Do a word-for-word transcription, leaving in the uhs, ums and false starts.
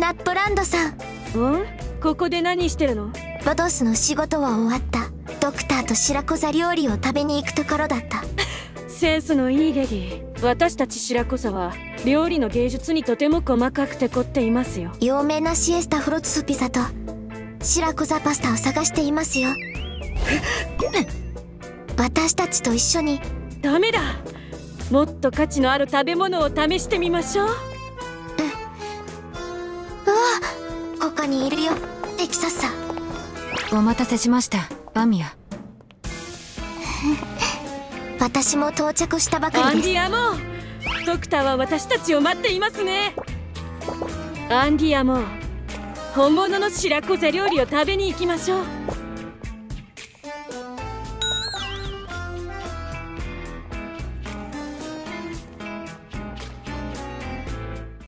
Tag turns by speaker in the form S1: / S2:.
S1: ナットランドさん。
S2: うん？ここで何してるの？
S1: ロドスの仕事は終わった。ドクターと白子座料理を食べに行くところだった。
S2: センスのいいレディ。私たち白子座は料理の芸術にとても細かくて凝っていますよ。
S1: 有名なシエスタフロツスピザと白子座パスタを探していますよ。私たちと一緒に。
S2: ダメだ。もっと価値のある食べ物を試してみましょう。うん。う
S1: わ、ここにいるよ、テキサスさん。
S3: お待たせしました、バミア。
S1: 私も到着したばかりです。
S2: アンディアモー、ドクターは私たちを待っていますね。アンディアモー、本物の白子座料理を食べに行きましょう。